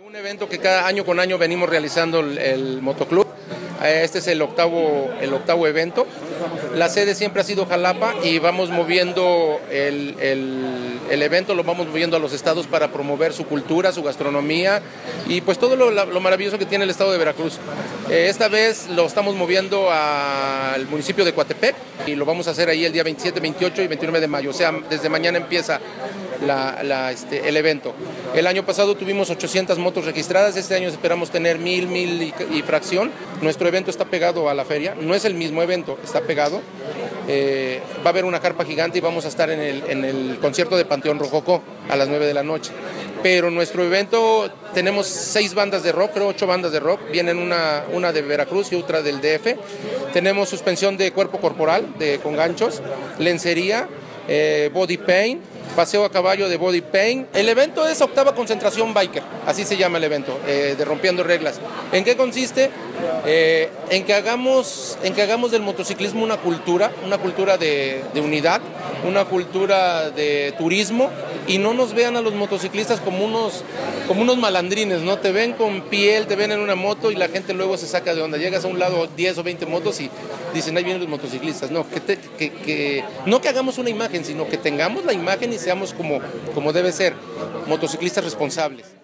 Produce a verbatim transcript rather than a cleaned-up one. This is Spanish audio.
Un evento que cada año con año venimos realizando el, el motoclub. Este es el octavo, el octavo evento. La sede siempre ha sido Jalapa y vamos moviendo el, el, el evento, lo vamos moviendo a los estados para promover su cultura, su gastronomía y pues todo lo, lo maravilloso que tiene el estado de Veracruz. Esta vez lo estamos moviendo al municipio de Coatepec y lo vamos a hacer ahí el día veintisiete, veintiocho y veintinueve de mayo. O sea, desde mañana empieza la, la, este, el evento. El año pasado tuvimos ochocientas motos registradas, este año esperamos tener mil, mil y, y fracción. Nuestro evento está pegado a la feria, no es el mismo evento, está pegado. Eh, va a haber una carpa gigante y vamos a estar en el, en el concierto de Panteón Rococó a las nueve de la noche. Pero nuestro evento, tenemos seis bandas de rock, creo ocho bandas de rock, vienen una, una de Veracruz y otra del D F. Tenemos suspensión de cuerpo corporal de, con ganchos, lencería, eh, body paint, paseo a caballo de body paint. El evento es octava concentración biker, así se llama el evento, eh, de Rompiendo Reglas. ¿En qué consiste? Eh, en, que hagamos, en que hagamos del motociclismo una cultura, una cultura de, de unidad, una cultura de turismo y no nos vean a los motociclistas como unos, como unos malandrines, ¿no? Te ven con piel, te ven en una moto y la gente luego se saca de onda. Llegas a un lado diez o veinte motos y dicen, ahí vienen los motociclistas. No, que, te, que, que, no que hagamos una imagen, sino que tengamos la imagen y seamos como, como debe ser, motociclistas responsables.